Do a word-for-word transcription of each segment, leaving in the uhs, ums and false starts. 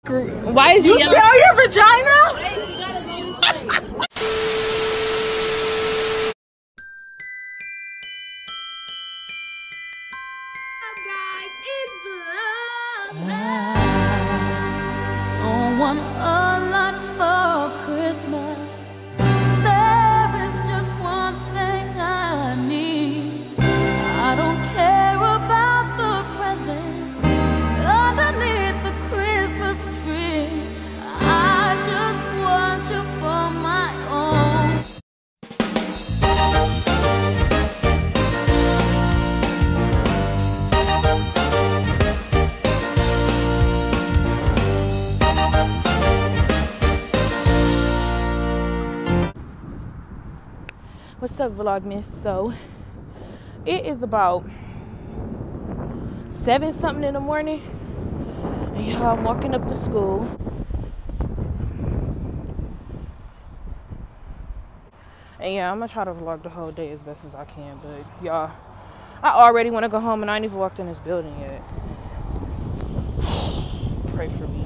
Why is you yelling? sell your vagina? Guys, it's Vlogmas. I don't want a lot for Christmas. There is just one thing I need. I don't care about the presents underneath the Christmas tree. I just want you for my own. What's up, Vlogmas? So it is about seven something in the morning, and y'all, I'm walking up to school. And yeah, I'm gonna try to vlog the whole day as best as I can, but y'all, I already want to go home and I ain't even walked in this building yet. Pray for me.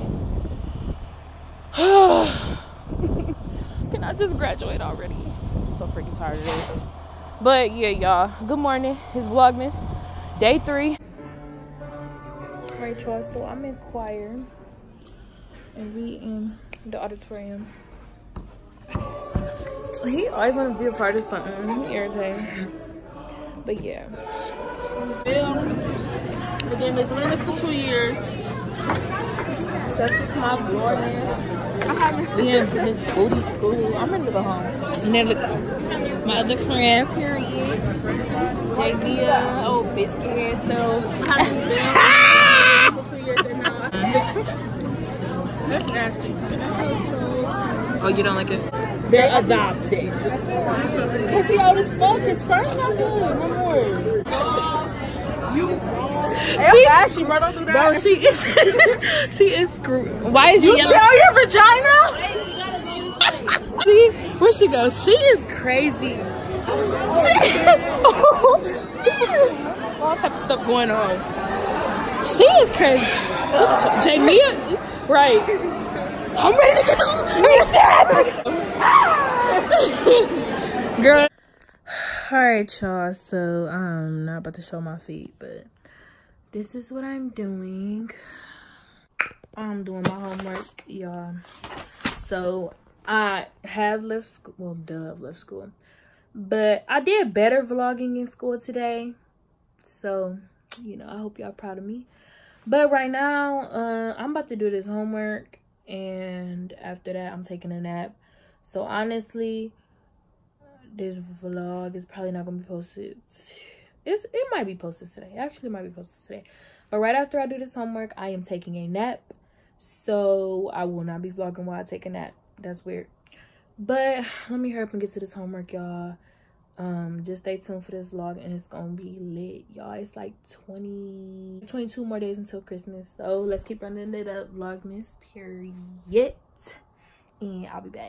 Can I just graduate already? So freaking tired of this. But yeah, y'all, good morning. It's Vlogmas day three. All right, y'all, so I'm in choir and we in the auditorium. He always want to be a part of something. He irritating. But yeah. I've been Miss Linda for two years. That's just my Vlogmas. I haven't been to this booty school. I'm ready to go home. And then look, my other friend, period, J B, oh, biscuit head, so. I haven't been for two years and now. That's nasty. Oh, you don't like it? They're adopted. Cause he old as fuck. His sperm not good. No more. You. Hey, bad. She run through that. Bro, she is. She is screwed. Why is you you sell your vagina? See, where she goes? She is crazy. All type of stuff going on. She is crazy. Look at Jamia, right? I'm ready to get the girl. All right, y'all. So I'm not about to show my feet, but this is what I'm doing. I'm doing my homework, y'all. So I have left school. Well, duh, I've left school. But I did better vlogging in school today. So, you know, I hope y'all proud of me. But right now, uh, I'm about to do this homework. And after that, I'm taking a nap. So, honestly, this vlog is probably not going to be posted. It's, it might be posted today. Actually, it might be posted today. But right after I do this homework, I am taking a nap. So, I will not be vlogging while I take a nap. That's weird. But let me hurry up and get to this homework, y'all. Um, just stay tuned for this vlog and it's gonna be lit, y'all. It's like twenty, twenty-two more days until Christmas. So let's keep running it up, Vlogmas, period. And I'll be back.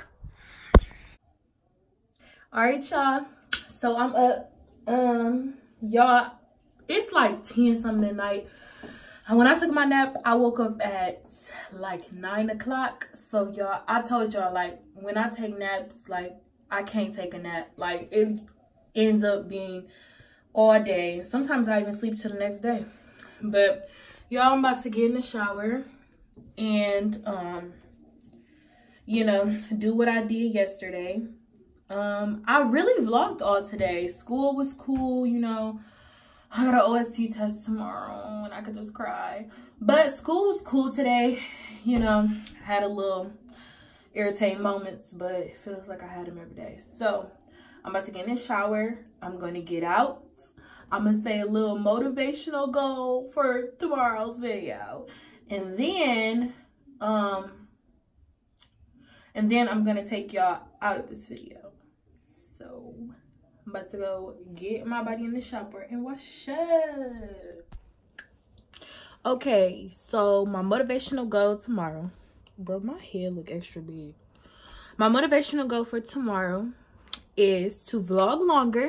Alright, y'all. So I'm up. Um, y'all, it's like ten something at night. And when I took my nap, I woke up at like nine o'clock. So y'all, I told y'all, like, when I take naps, like, I can't take a nap. Like, it ends up being all day. Sometimes I even sleep till the next day. But y'all, I'm about to get in the shower and, um, you know, do what I did yesterday. Um, I really vlogged all today. School was cool, you know. I got an O S T test tomorrow and I could just cry. But school was cool today. You know, I had a little irritating moments, but it feels like I had them every day. So I'm about to get in the shower. I'm going to get out. I'm going to say a little motivational goal for tomorrow's video. And then, um, and then I'm going to take y'all out of this video. So I'm about to go get my body in the shower and wash up. Okay, so my motivational goal tomorrow. Bro, my head look extra big. My motivational goal for tomorrow is to vlog longer.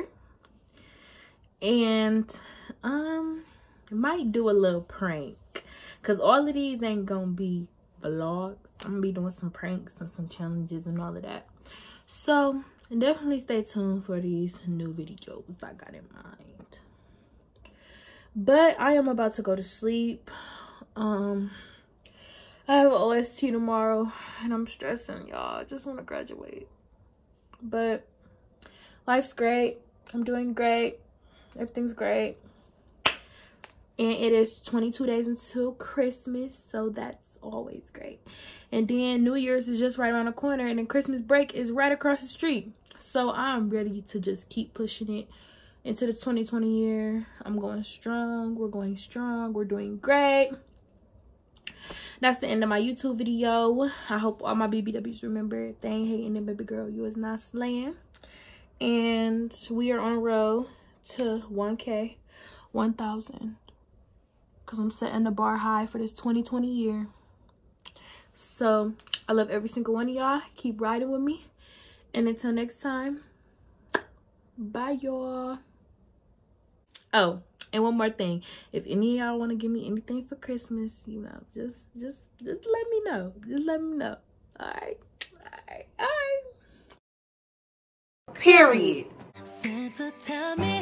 And um might do a little prank. Because all of these ain't gonna be vlog. I'm gonna be doing some pranks and some challenges and all of that. So definitely stay tuned for these new videos I got in mind. But I am about to go to sleep. Um, I have an O S T tomorrow and I'm stressing, y'all. I just want to graduate. But life's great. I'm doing great. Everything's great. And it is twenty-two days until Christmas, so that's always great. And then New Year's is just right around the corner, and then Christmas break is right across the street. So I'm ready to just keep pushing it into this twenty twenty year. I'm going strong. We're going strong. We're doing great. That's the end of my YouTube video. I hope all my B B Ws remember, if they ain't hating it, baby girl, you is not slaying. And we are on a road to one K, one thousand. Because I'm setting the bar high for this twenty twenty year. So I love every single one of y'all. Keep riding with me. And until next time, bye y'all. Oh, and one more thing. If any of y'all want to give me anything for Christmas, you know, just just just let me know. Just let me know. Alright. Alright. Alright. Period. Santa, tell me